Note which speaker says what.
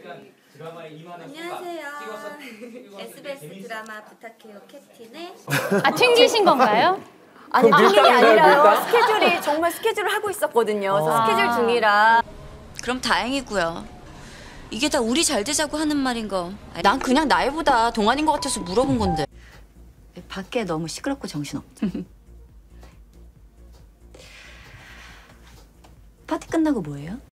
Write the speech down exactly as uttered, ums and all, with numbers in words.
Speaker 1: 안녕하세요. 에스비에스 드라마 부탁해요 캡틴의
Speaker 2: 아, 튕기신 건가요?
Speaker 3: 아니, 튕긴 게 아니라요.
Speaker 4: 밀당?
Speaker 3: 스케줄이 정말 스케줄을 하고 있었거든요. 그래서
Speaker 2: 아.
Speaker 3: 스케줄 중이라.
Speaker 5: 그럼 다행이고요. 이게 다 우리 잘 되자고 하는 말인 거. 난 그냥 나이보다 동안인 것 같아서 물어본 건데. 밖에 너무 시끄럽고 정신없죠. 파티 끝나고 뭐해요?